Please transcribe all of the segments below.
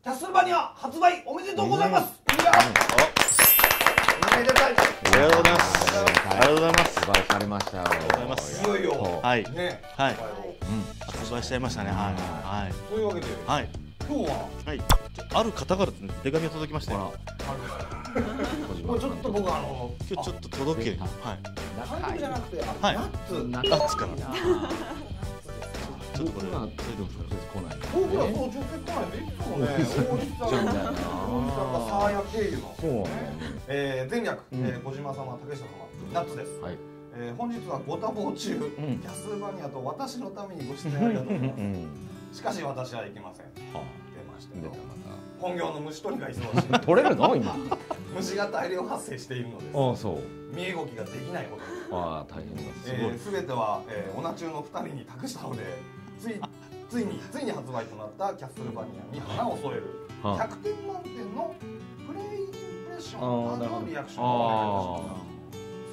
キャッスルバニア発売おめでとうございます。いやおめでたい。 ありがとうございます。ありがとうございます。 発売されましたよ。 いよいよはいね、 はい発売しちゃいましたね。はい。 というわけではい。 今日ははい。ある方から手紙が届きましたよ。 もうちょっと僕今日ちょっと届け。はい。 監督じゃなくてはい。 ナッツ。 ナッツから。ちょっとこれ今来ない。 僕らそう直接来ないでいつもね大西さん大西さんがサーヤ経由のそうなんだよね。 前略小島様竹下様ナッツです。 はい。 本日はご多忙中キャッスルバニアと私のためにご出演ありがとうございます。しかし私は行けません。出ましたよ。本業の虫取りが忙しい。 取れるの今？ 虫が大量発生しているのです。 ああそう。 身動きができないほど。 ああ大変だ。すごい。 すべてはオナ中の2人に託したので、ついに発売となったキャッスルバニアに花を添える100点満点のプレイインプレッションのリアクションをお願いいたします。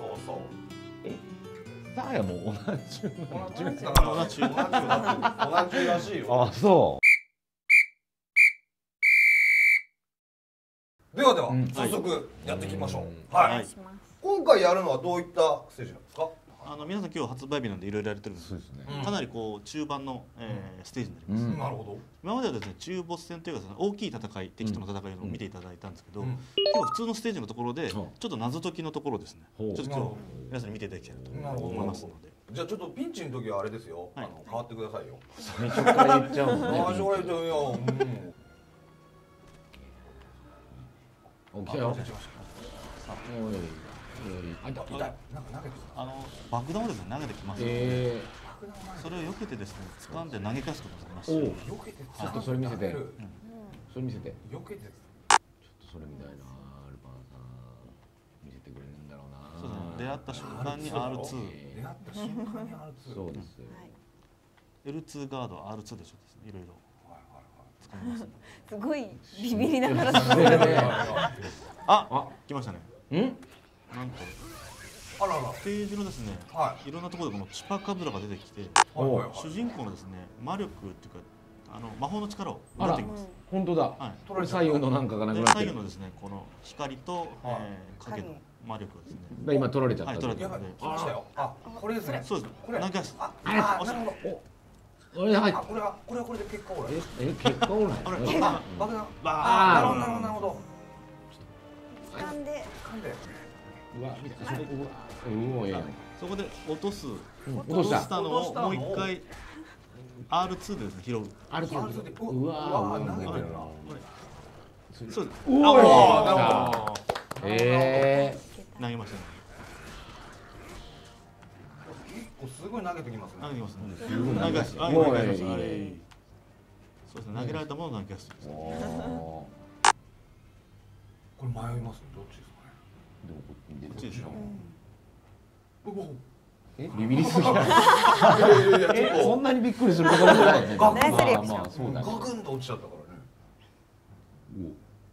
そうそう。 サーヤも同じだから同じらしいよ。 あそう。 では早速やっていきましょう。はい。今回やるのはどういったステージなんですか？ 皆さん今日発売日なんでいろいろやれてるんですけど、かなりこう中盤のステージになります。 なるほど。 今まではですね中ボス戦というか大きい戦い、敵との戦いを見ていただいたんですけど、今日普通のステージのところでちょっと謎解きのところですね。ちょっと今日皆さんに見ていただきたいなと思いますので。 じゃあちょっとピンチの時はあれですよ。変わってくださいよ。 最初から言っちゃうのね。 最初から言っちゃうよ。 起きたよ。 爆弾をですね投げてきますので、それを避けてですね掴んで投げ返すことができます。 ちょっとそれ見せて。それ見せて。 避けて。 ちょっとそれみたいなアルパンさん見せてくれるんだろうな。 そうですね。出会った瞬間に R2。 出会った瞬間に R2。 そうですよ。 L2 ガード R2 でしょですね。いろいろ。 すごいビビりながら。 あ、来ましたね。なんとステージのですね、いろんなところでこのチュパカブラが出てきて、主人公のですね魔力っていうか魔法の力を持ってきます。 本当だ。これ左右のなんかがなくなってる。 左右のですねこの光と影の魔力ですね。 今取られちゃった。 取られてるので。 来ましたよ。これですね。 そうです。これ何回す。 なるほど。これはこれで結果オーライ。 結果オーライ。 爆弾。なるほど。 掴んで。 うわ見た。 そこで落とす。 落としたのをもう一回 R2 でですね拾う。 R2 で。うわ投げてるな。 そうです。 うわなるほど。 投げましたね。 すごい投げてきますね。 投げますね。 すごい投げます。 そうですね。投げられたものを投げやすいです。 これ迷いますね。どっちですかね。 こっちでしょ。 ビビりすぎない。そんなにびっくりするところじゃないね。 ナイスリアクション。 ガクンと落ちちゃったからね。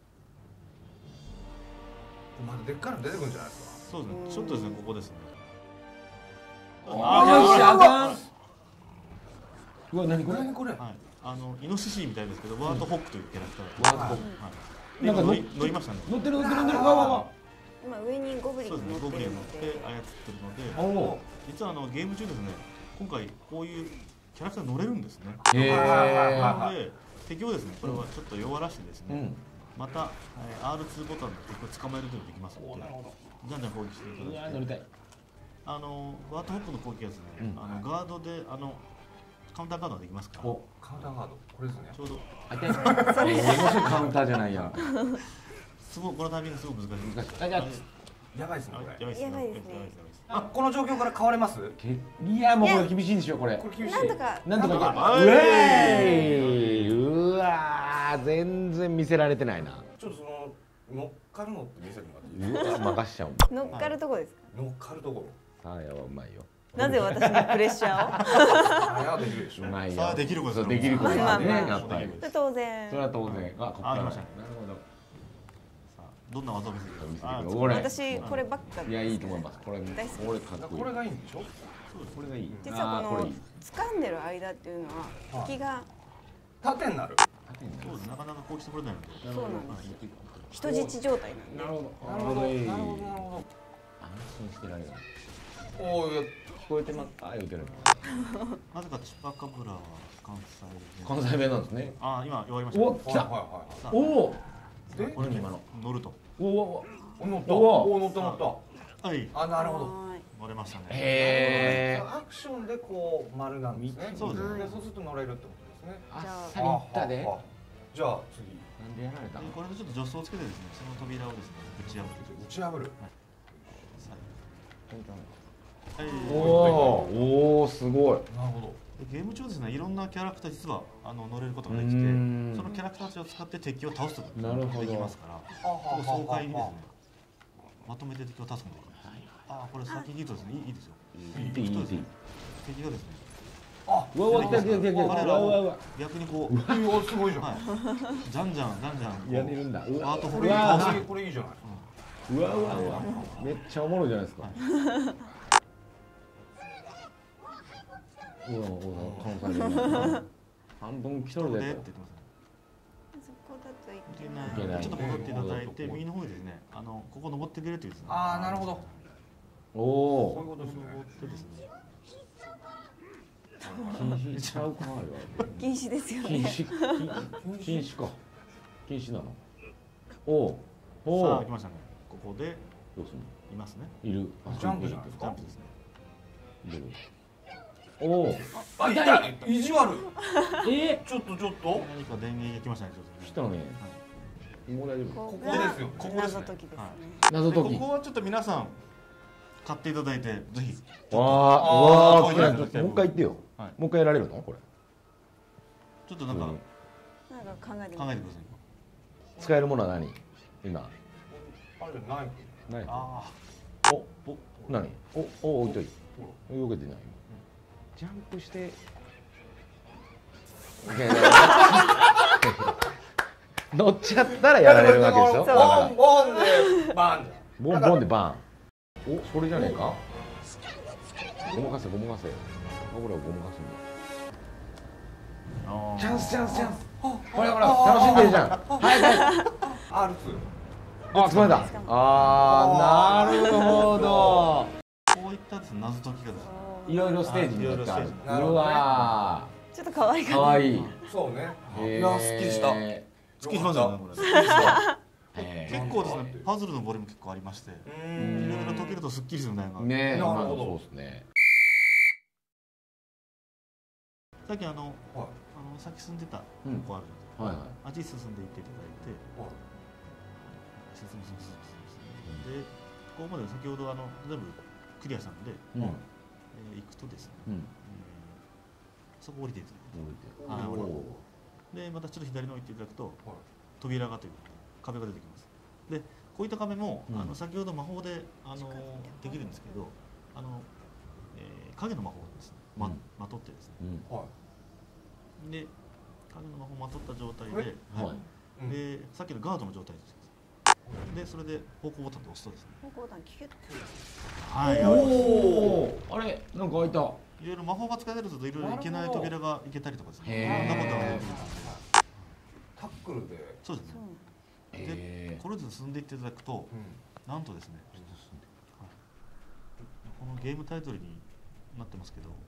まだでっかいの出てくるんじゃないですか。 そうですね。ちょっとですねここですね。 よしあかん。うわ何これ。 イノシシみたいですけどワートホックというキャラクター。ワートホック。なんか乗りましたね。 乗ってる。 今上にゴブリンが乗ってるので操ってるので、実はゲーム中ですね、今回こういうキャラクター乗れるんですね。なので敵をですね、これはちょっと弱らしてですね、また R2 ボタンで敵を捕まえることができますので、じゃんじゃん攻撃していただいて。乗りたい。ワートホックの攻撃はですね、ガードでカウンターガードができますから。 カウンターガードこれですね。 ちょうど。 それカウンターじゃないや。 すごいこのタイミングすごく難しい。 やばいですね。 やばいですね。 この状況から変われます？ いやもうこれ厳しいんでしょこれ。 なんとか。 うわ全然見せられてないな。 ちょっと乗っかるのって見せてもらっていいですか？任しちゃう。 乗っかるとこですか？ 乗っかるところ。 サーヤはうまいよ。 なぜ私にプレッシャーを？ あ、できるでしょ。 うまいよ。 できることできることね。やっぱり。 当然。 それは当然。 ありましたね。なるほど。どんな技を見せてください。 私こればっか。 いやいいと思います。これかっこいい。 これがいいんでしょ？ これがいい。 実はこの掴んでる間っていうのは敵が縦になる。 そうです、なかなかこうしてこれないので。 そうなんです。人質状態なんで。 なるほど。 なるほどなるほどなるほど。 安心してられる。 おお、いや聞こえてますか言うてる。 なぜかチュパカブラは関西弁。 関西弁なんですね。 あ、今弱りました。 お、来た。おお。 で、これに今の乗ると。 おお。 乗った。おお、乗った乗った。 はい。 あ、なるほど。 乗れましたね。 へえ。 アクションでこう丸なんですね。 そうですね。 そうすると乗れるってことですね。 あっさりいったで。 じゃあ次。 なんでやられたの？ これでちょっと助走をつけてですね、その扉をですね、打ち破って打ち破る。 はい。 おお、すごい。 なるほど。 ゲーム中ですね、いろんなキャラクター実は乗れることができて、そのキャラクターたちを使って敵を倒すことができますから、爽快にですね、まとめて敵を倒すことができます。あ、これ先に言うとですね、いいですよ。 いい敵がですね。 あ、 うわうわ来た来た来た。うわうわうわ。 逆にこう、 すごいじゃん。 じゃんじゃん。 やれるんだ。うわ、 これいいじゃない。 うわうわうわ。めっちゃおもろいじゃないですか。うわうわ、関西弁。半分来とるで。 そこだといけない。ちょっと戻っていただいて、右の方にですね、ここ登ってくれというですね。 ああ、なるほど。 おお。 そういうことですね。 禁止ちゃうかあれは。 禁止ですよね。 禁止か。禁止なの。おお。 さあ来ましたね。ここでどうするの？ いますね。 いる。 ジャンプじゃないですか。 ジャンプですね。 いる。おお。 あ、痛い。意地悪。ちょっと。 何か電源が来ましたね。 来たね。もう大丈夫。 ここですよ。 ここですね。 謎解きですね。 謎解き。 ここはちょっと皆さん買っていただいてぜひ。 わあ、もう一回言ってよ。もう一回やられるのこれ。 ちょっとなんか考えてください。 使えるものは何？今。 あれない。 ない。 ああ。お、何？お、置いといて。よけてない。ジャンプして。乗っちゃったらやられるわけでしょ。 ボンでバン。 ボンでバン。お、それじゃねえか。ごまかせ。これをごまかすんだ。チャンス。ほら楽しんでるじゃん。はい。 R2。 あ、つまんだ。ああ、なるほど。 こういった謎解きがですね。 いろいろステージによってある。うわちょっと可愛い。 可愛い。 そうね。いや、すっきりした。 すっきりしましたねこれ。結構ですね、パズルのボリューム結構ありまして、いろいろ解けるとすっきりする悩みが。 ね、なるほど。そうですね。 さっきさっき住んでたとこあるじゃないですか。あっちに進んでいっていただいて、でここまで先ほど全部クリアしたので行くとですね、そこ降りていただいて、でまたちょっと左の方行っていただくと扉がという壁が出てきます。でこういった壁も先ほど魔法でできるんですけど、影の魔法ですね、まとってですね、で影の魔法をまとった状態で、さっきのガードの状態です。でそれで方向ボタンで押すとですね。 方向ボタンキュッと。 はい。 あれなんか開いた。 いろいろ魔法が使えたりするといろいろいけない扉がいけたりとかですね。いろんなことができる。 タックルで。 そうですね。でこれで進んでいっていただくと、なんとですね。このゲームタイトルになってますけど、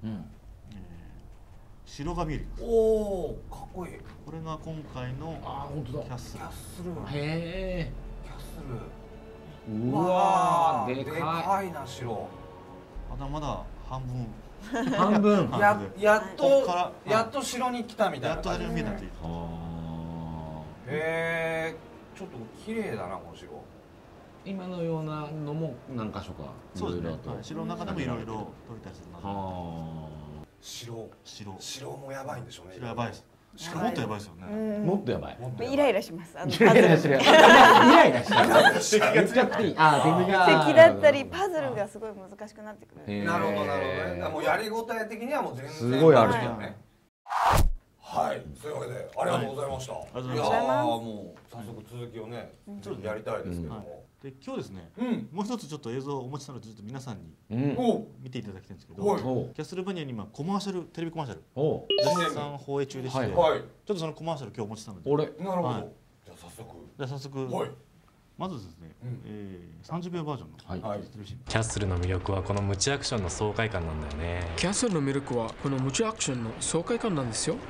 城が見えてきます。 おお、かっこいい。 これが今回のキャッスル。 へえ。 キャッスル。 うわー、でかいな城。 まだまだ半分。 やっと城に来たみたいな。 やっと城に見えたという。 へえ、ちょっと綺麗だなこの城。 今のようなのも何箇所か。 そうですね。城の中でもいろいろ取れたりするので。 城もやばいんでしょうね。 城やばいです。もっとやばいですよね。 もっとやばい。 イライラします。 イライラしてる。イライラしてる。言っちゃっていい。 敵だったりパズルがすごい難しくなってくる。 なるほどね。もうやりごたえ的にはもう全然すごいあるよね。 はい、そういうわけでありがとうございました。いやーもう早速続きをね、ちょっとやりたいですけども。 で今日ですね、もう一つちょっと映像をお持ちしたのでちょっと皆さんに見ていただきたいんですけど、キャッスルバニアに今コマーシャル、テレビコマーシャル絶賛放映中でして、ちょっとそのコマーシャル今日お持ちしたので、 なるほど。じゃあ早速。 まずですね、30秒バージョンのキャッスルの魅力はこのムチアクションの爽快感なんだよね。 キャッスルの魅力はこのムチアクションの爽快感なんですよ。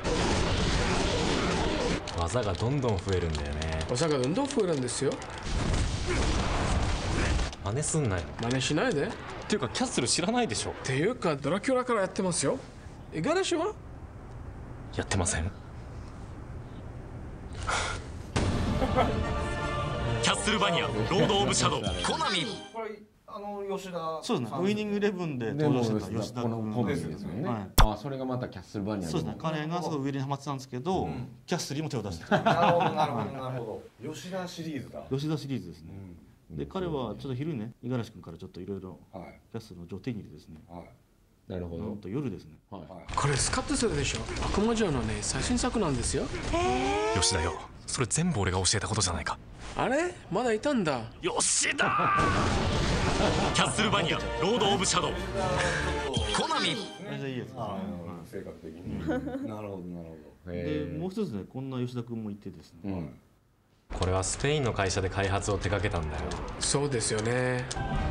技がどんどん増えるんだよね。 技がどんどん増えるんですよ。 真似すんなよ。 真似しないで。 っていうかキャッスル知らないでしょ。 っていうかドラキュラからやってますよ。五十嵐はやってません。キャッスルバニアロード・オブ・シャドウ、コナミ。 これ吉田。 そうですね。ウイニングイレブンで登場してた吉田君ですよね。あ、それがまたキャッスルバニア。 そうですね。彼がすごいウイニングにハマってたんですけど、キャッスルにも手を出してた。 なるほどなるほどなるほど。吉田シリーズだ。 吉田シリーズですね。で彼はちょっと昼ね、五十嵐君からちょっといろいろキャッスルの情手に入れですね。 なるほど。 なんと夜ですね。 これスカッとするでしょ。悪魔城のね最新作なんですよ。 吉田よ、それ全部俺が教えたことじゃないか。 あれまだいたんだ。 吉田キャッスルバニアロード・オブ・シャドウ、コナミ。 めっちゃいいやつ。 性格的に。なるほどなるほど。 でもう一つね、こんな吉田君もいてですね。 これはスペインの会社で開発を手掛けたんだよ。 そうですよね。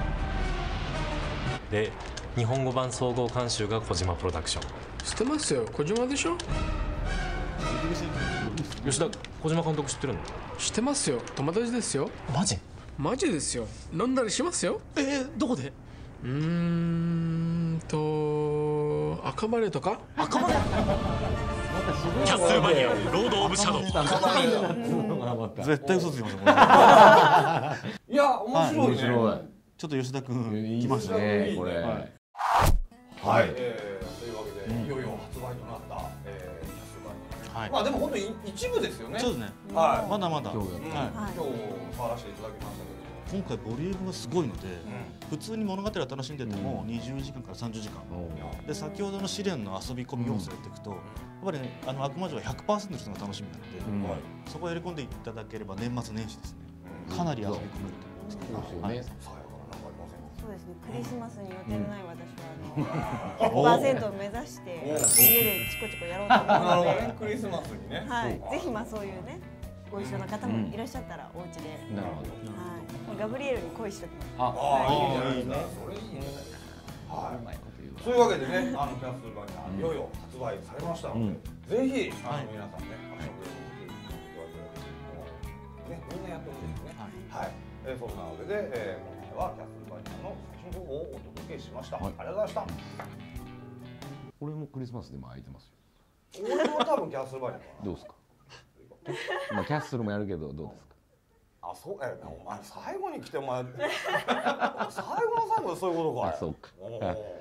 で日本語版総合監修が小島プロダクション。 知ってますよ、小島でしょ。 吉田、小島監督知ってるの？ 知ってますよ、友達ですよ。 マジ？ マジですよ。飲んだりしますよ。 どこで？ 赤羽とか？ 赤羽？キャッスルバニアロード・オブ・シャドウ。 絶対嘘つきますよ。 いや面白いね。 ちょっと吉田君来ましたねこれ。はい。 というわけでいよいよ発売となったキャッスルバニア。まあでも本当に一部ですよね。 そうですね。 はい。 まだまだ。 今日触らせていただきましたけど。 今回ボリュームがすごいので、普通に物語を楽しんでても20時間から30時間で、先ほどの試練の遊び込み要素をやっていくと、やっぱりね、悪魔城は 100% の人が楽しみなので、そこをやり込んでいただければ年末年始ですね、かなり遊び込めると思います。 そうですね、クリスマスに予定のない私は100% を目指して家でチコチコやろうと思うので、 クリスマスにね、 ぜひそういうねご一緒の方もいらっしゃったらお家で、ガブリエルに恋しておきます。 いいね、それいいね。そういうわけでね、キャッスルバニアいよいよ発売されましたので、ぜひ皆さんね、みんなやってほしいですね。はい。そんなわけで今回はキャッスルバニアの最新情報をお届けしました。ありがとうございました。 俺もクリスマスでも空いてますよ。 俺は多分キャッスルバニアかな。 どうですか。まあキャッスルもやるけどどうですか。 あ、そう、お前最後に来て最後の最後でそういうことか。 あ、そうか。